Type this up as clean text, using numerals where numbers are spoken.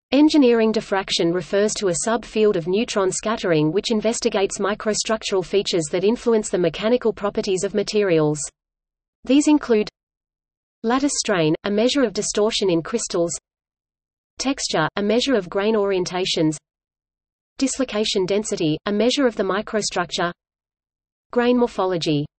Engineering diffraction refers to a sub-field of neutron scattering which investigates microstructural features that influence the mechanical properties of materials. These include lattice strain, a measure of distortion in crystals; texture, a measure of grain orientations; dislocation density, a measure of the microstructure; grain morphology.